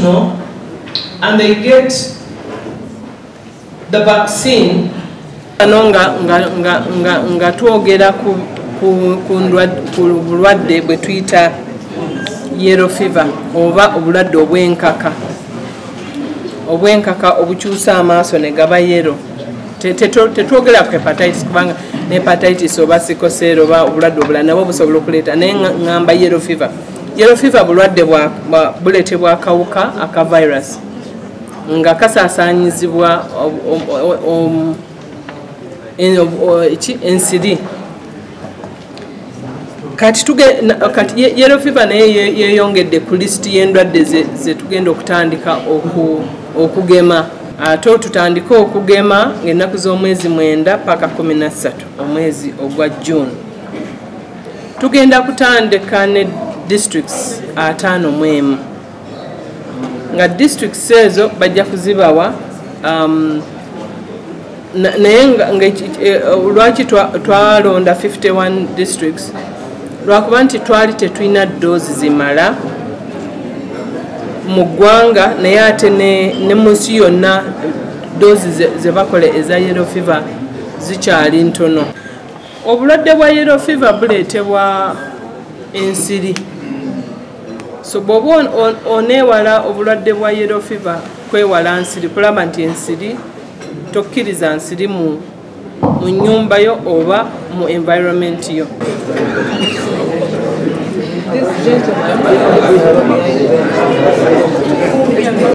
and they get the vaccine. Nga twogera ku bulwadde bwe tuyita yellow fever oba obulwadde obw'enkaka. Obw'enkaka obukyusa amaaso ne gaba yellow. Tetwogera ku hepatitis kubanga hepatitis oba sikosero oba obulwadde obulala nabwo busobola okuleeta naye ngamba yellow fever. Yellow fever bulwadde buleetebwa akawuka aka virus nga kasaasaanyizibwa ensiri. Kati yellow fever naye yeeyongedde ku lisiti y'endwadde ze tugenda okutandika okugema. Ate tutandika okugema ng'ennaku z'omwezi 9 paka 13 omwezi ogwa June. Tugenda kutandika ne districts 51 nga districts ezo bajja kuzibawa naye lwaki twalonda 51 districts lwakuba nti twali tetulina doozi zimala mu ggwanga naye ate ne mu nsi yonna doozi ze bakola eza yellow fever zikyali ntono. Obulwadde bwa yellow fever buleetebwa ensiri. So bw'oba oneewala obulwadde bwa yellow fever kwewala nsiri kulaba nti ensiri tokkiriza nsiri mu nnyumba yo oba mu environment yo. This gentleman